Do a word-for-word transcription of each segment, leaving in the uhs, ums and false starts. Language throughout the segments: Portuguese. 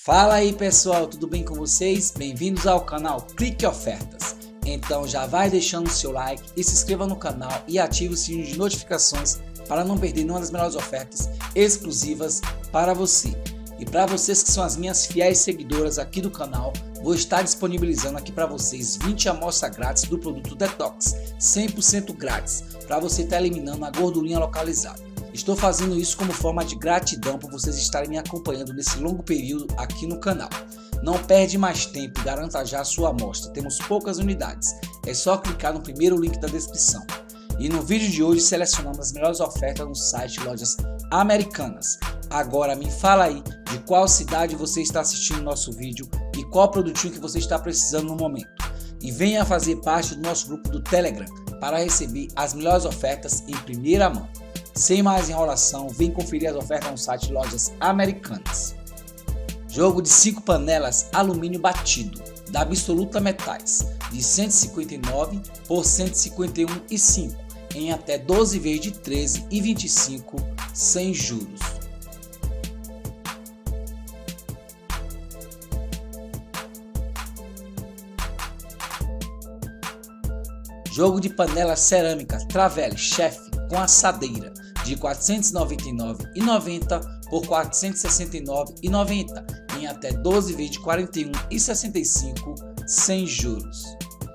Fala aí pessoal, tudo bem com vocês? Bem-vindos ao canal Clique Ofertas. Então já vai deixando o seu like e se inscreva no canal e ative o sininho de notificações para não perder nenhuma das melhores ofertas exclusivas para você. E para vocês que são as minhas fiéis seguidoras aqui do canal, vou estar disponibilizando aqui para vocês vinte amostras grátis do produto Detox, cem por cento grátis, para você estar eliminando a gordurinha localizada. Estou fazendo isso como forma de gratidão por vocês estarem me acompanhando nesse longo período aqui no canal. Não perde mais tempo e garanta já a sua amostra, temos poucas unidades, é só clicar no primeiro link da descrição. E no vídeo de hoje selecionamos as melhores ofertas no site Lojas Americanas. Agora me fala aí de qual cidade você está assistindo o nosso vídeo e qual produtinho que você está precisando no momento. E venha fazer parte do nosso grupo do Telegram para receber as melhores ofertas em primeira mão. Sem mais enrolação, vem conferir as ofertas no site Lojas Americanas. Jogo de cinco panelas alumínio batido da Absoluta Metais de cento e cinquenta e nove por cento e cinquenta e um reais e cinco centavos em até doze vezes de treze reais e vinte e cinco centavos sem juros. Jogo de panela cerâmica Travelle Chef com assadeira de quatrocentos e noventa e nove reais e noventa centavos por quatrocentos e sessenta e nove reais e noventa centavos em até doze vezes de quarenta e um reais e sessenta e cinco centavos sem juros.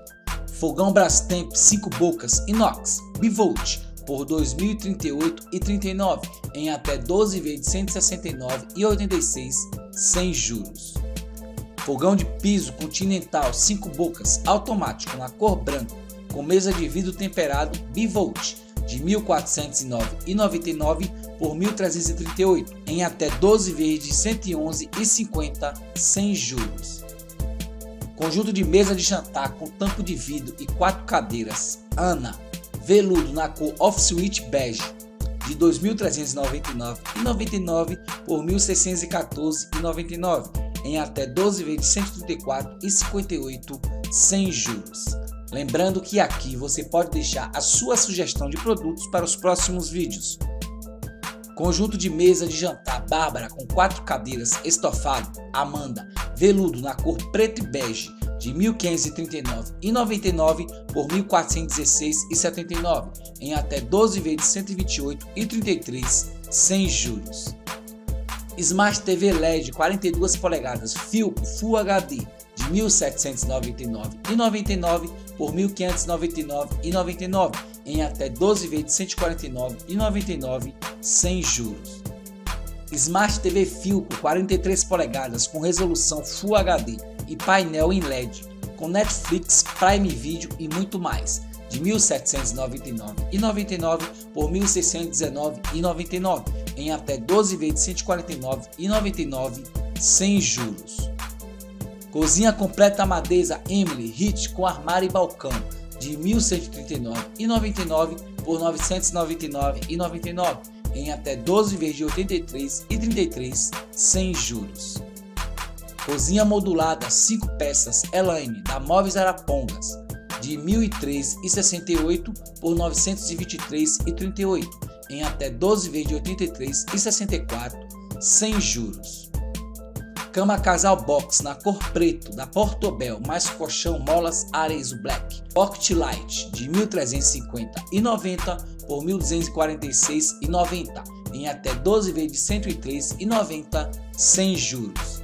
Fogão Brastemp cinco bocas inox Bivolt por dois mil e trinta e oito reais e trinta e nove centavos em até doze vezes de cento e sessenta e nove reais e oitenta e seis centavos sem juros. Fogão de piso Continental cinco bocas automático na cor branca com mesa de vidro temperado Bivolt de mil quatrocentos e nove reais e noventa e nove centavos por mil trezentos e trinta e oito reais em até doze vezes de cento e onze reais e cinquenta centavos sem juros. Conjunto de mesa de jantar com tampo de vidro e quatro cadeiras Ana veludo na cor Off-Switch Bege de dois mil trezentos e noventa e nove reais e noventa e nove centavos por mil seiscentos e quatorze reais e noventa e nove centavos em até doze vezes de cento e trinta e quatro reais e cinquenta e oito centavos sem juros. Lembrando que aqui você pode deixar a sua sugestão de produtos para os próximos vídeos. Conjunto de mesa de jantar Bárbara com quatro cadeiras estofado Amanda veludo na cor preto e bege de mil quinhentos e trinta e nove reais e noventa e nove centavos por mil quatrocentos e dezesseis reais e setenta e nove centavos em até doze vezes de cento e vinte e oito reais e trinta e três centavos sem juros. Smart T V L E D quarenta e duas polegadas Philips Full H D de mil setecentos e noventa e nove reais e noventa e nove centavos por mil quinhentos e noventa e nove reais e noventa e nove centavos em até doze vezes de cento e quarenta e nove reais e noventa e nove centavos sem juros. Smart T V Philips quarenta e três polegadas com resolução Full H D e painel em L E D com Netflix, Prime Video e muito mais de mil setecentos e noventa e nove reais e noventa e nove centavos por mil seiscentos e dezenove reais e noventa e nove centavos em até doze vezes de cento e quarenta e nove reais e noventa e nove centavos sem juros. Cozinha completa Madeza Emily Hit com armário e balcão de mil cento e trinta e nove reais e noventa e nove centavos por novecentos e noventa e nove reais e noventa e nove centavos em até doze vezes de oitenta e três reais e trinta e três centavos sem juros. Cozinha modulada cinco peças Elaine da Móveis Arapongas de mil e três reais e sessenta e oito centavos por novecentos e vinte e três reais e trinta e oito centavos em até doze vezes de oitenta e três reais e sessenta e quatro centavos sem juros. Cama casal box na cor preto da Portobel mais colchão molas Arezzo Black Pocket Light de mil trezentos e cinquenta reais e noventa centavos por mil duzentos e quarenta e seis reais e noventa centavos em até doze vezes de cento e três reais e noventa centavos sem juros.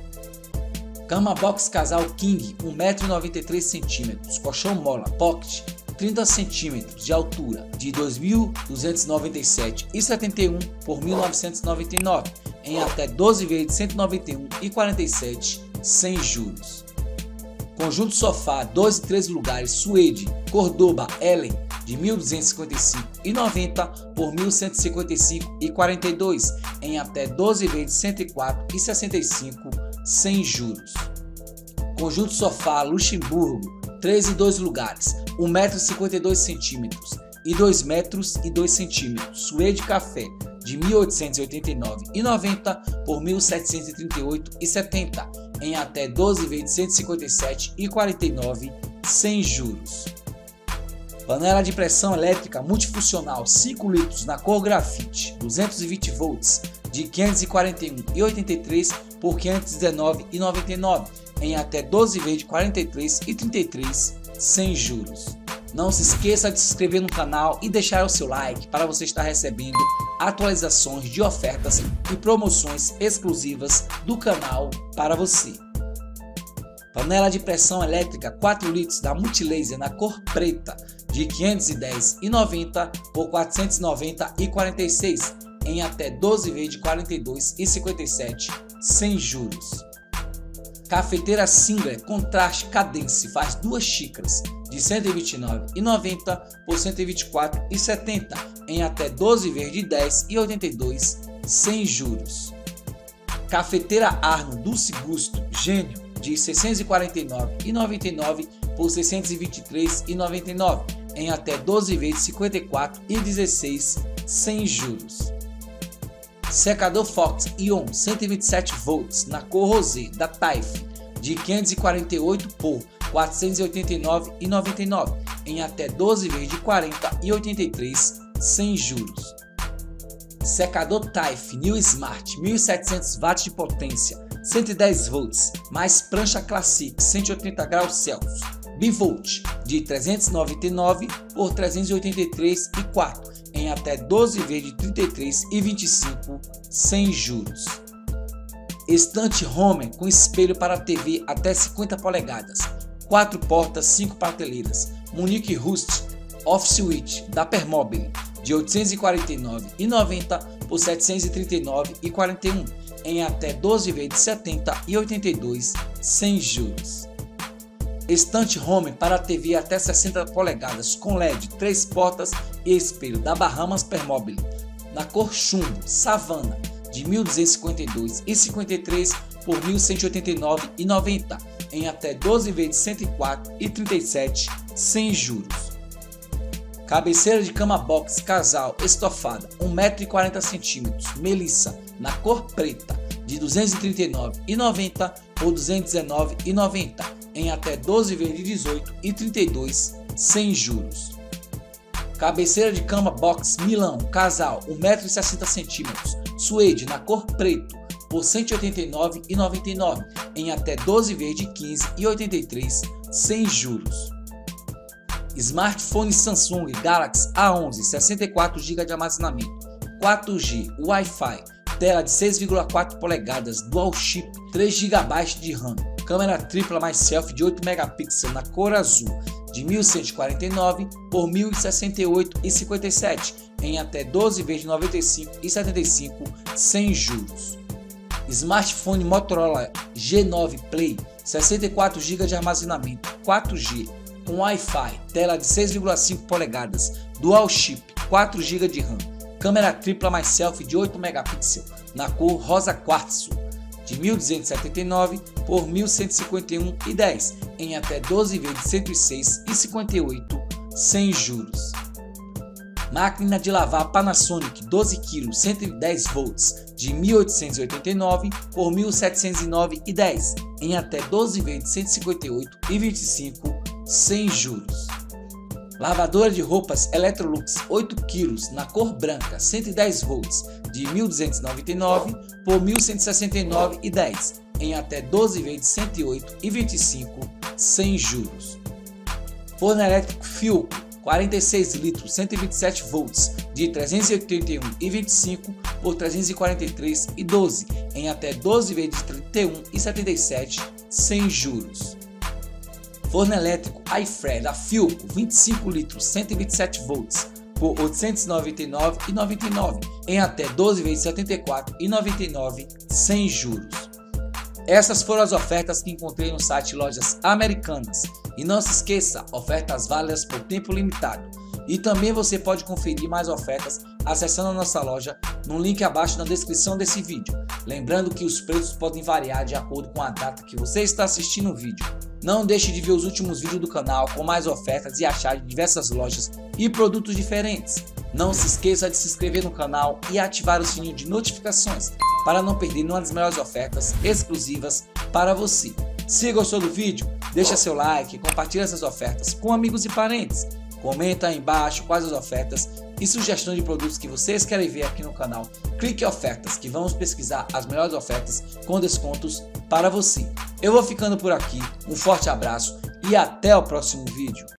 Cama box casal King um metro e noventa e três centímetros colchão mola Pocket trinta centímetros de altura de dois mil duzentos e noventa e sete reais e setenta e um centavos por mil novecentos e noventa e nove reais em até doze vezes de cento e noventa e um reais e quarenta e sete centavos sem juros. Conjunto sofá dois e três lugares Suede Cordoba Ellen de mil duzentos e cinquenta e cinco reais e noventa centavos por mil cento e cinquenta e cinco reais e quarenta e dois centavos em até doze vezes de cento e quatro reais e sessenta e cinco centavos sem juros. Conjunto sofá Luxemburgo três e dois lugares um metro e cinquenta e dois centímetros e dois metros e dois centímetros Suede Café de mil oitocentos e oitenta e nove reais e noventa centavos por mil setecentos e trinta e oito reais e setenta centavos em até doze vezes de cento e cinquenta e sete reais e quarenta e nove centavos sem juros. Panela de pressão elétrica multifuncional cinco litros na cor grafite duzentos e vinte volts de quinhentos e quarenta e um reais e oitenta e três centavos por quinhentos e dezenove reais e noventa e nove centavos em até doze vezes de quarenta e três reais e trinta e três centavos sem juros. Não se esqueça de se inscrever no canal e deixar o seu like para você estar recebendo atualizações de ofertas e promoções exclusivas do canal para você. Panela de pressão elétrica quatro litros da Multilaser na cor preta de quinhentos e dez reais e noventa centavos por quatrocentos e noventa reais e quarenta e seis centavos em até doze vezes de quarenta e dois reais e cinquenta e sete centavos sem juros. Cafeteira Singer Contraste Cadence faz duas xícaras de cento e vinte e nove reais e noventa centavos por cento e vinte e quatro reais e setenta centavos em até doze vezes de dez reais e oitenta e dois centavos sem juros. Cafeteira Arno Dulce Gusto Gênio de seiscentos e quarenta e nove reais e noventa e nove centavos por seiscentos e vinte e três reais e noventa e nove centavos em até doze vezes de cinquenta e quatro reais e dezesseis centavos sem juros. Secador Fox Ion cento e vinte e sete volts na cor rosé da Taif de quinhentos e quarenta e oito por quatrocentos e oitenta e nove reais e noventa e nove centavos em até doze vezes de quarenta reais e oitenta e três centavos sem juros. Secador Taif New Smart mil e setecentos watts de potência, cento e dez volts, mais prancha Classic cento e oitenta graus Celsius, bivolt de trezentos e noventa e nove por trezentos e oitenta e três reais e quatro centavos em até doze vezes de trinta e três reais e vinte e cinco centavos sem juros. Estante Homer com espelho para T V até cinquenta polegadas, quatro portas, cinco prateleiras, Munich Rust Off Switch da Permobile de oitocentos e quarenta e nove reais e noventa centavos por setecentos e trinta e nove reais e quarenta e um centavos em até doze vezes de setenta reais e oitenta e dois centavos sem juros. Estante Home para T V até sessenta polegadas com L E D, três portas e espelho da Bahamas Permobile na cor chumbo Savana de mil duzentos e cinquenta e dois reais e cinquenta e três centavos por mil cento e oitenta e nove reais e noventa centavos em até doze vezes de cento e quatro reais e trinta e sete centavos sem juros. Cabeceira de cama box casal estofada um metro e quarenta centímetros Melissa na cor preta de duzentos e trinta e nove reais e noventa centavos por duzentos e dezenove reais e noventa centavos em até doze vezes de dezoito reais e trinta e dois centavos sem juros. Cabeceira de cama box Milão casal um metro e sessenta centímetros suede na cor preto por cento e oitenta e nove reais e noventa e nove centavos em até doze vezes de quinze reais e oitenta e três centavos sem juros. Smartphone Samsung Galaxy A onze sessenta e quatro gigas de armazenamento, quatro G Wi-Fi, tela de seis vírgula quatro polegadas Dual Chip, três gigabytes de RAM, câmera tripla mais selfie de oito megapixels na cor azul de mil cento e quarenta e nove por mil e sessenta e oito reais e cinquenta e sete centavos em até doze vezes de noventa e cinco reais e setenta e cinco centavos sem juros. Smartphone Motorola G nove Play sessenta e quatro gigas de armazenamento, quatro G com Wi-Fi, tela de seis vírgula cinco polegadas, Dual Chip, quatro gigas de RAM, câmera tripla mais selfie de oito megapixels na cor rosa quartzo de mil duzentos e setenta e nove por mil cento e cinquenta e um reais e dez centavos em até doze vezes de cento e seis reais e cinquenta e oito centavos sem juros. Máquina de lavar Panasonic doze quilos cento e dez volts de mil oitocentos e oitenta e nove por mil setecentos e nove reais e dez centavos em até doze vezes de cento e cinquenta e oito reais e vinte e cinco centavos sem juros. Lavadora de roupas Electrolux oito quilos na cor branca cento e dez volts de mil duzentos e noventa e nove por mil cento e sessenta e nove reais e dez centavos em até doze vezes de cento e oito reais e vinte e cinco centavos sem juros. Forno elétrico Philco quarenta e seis litros cento e vinte e sete volts de trezentos e oitenta e um reais e vinte e cinco centavos por trezentos e quarenta e três reais e doze centavos em até doze vezes de trinta e um reais e setenta e sete centavos sem juros. Forno elétrico iFred da Philco vinte e cinco litros cento e vinte e sete volts por oitocentos e noventa e nove reais e noventa e nove centavos em até doze vezes de setenta e quatro reais e noventa e nove centavos sem juros. Essas foram as ofertas que encontrei no site Lojas Americanas. E não se esqueça, ofertas válidas por tempo limitado. E também você pode conferir mais ofertas acessando a nossa loja no link abaixo na descrição desse vídeo. Lembrando que os preços podem variar de acordo com a data que você está assistindo o vídeo. Não deixe de ver os últimos vídeos do canal com mais ofertas e achar de diversas lojas e produtos diferentes. Não se esqueça de se inscrever no canal e ativar o sininho de notificações para não perder nenhuma das melhores ofertas exclusivas para você. Se gostou do vídeo, deixa seu like e compartilha essas ofertas com amigos e parentes. Comenta aí embaixo quais as ofertas e sugestões de produtos que vocês querem ver aqui no canal, clique em ofertas que vamos pesquisar as melhores ofertas com descontos para você. Eu vou ficando por aqui, um forte abraço e até o próximo vídeo.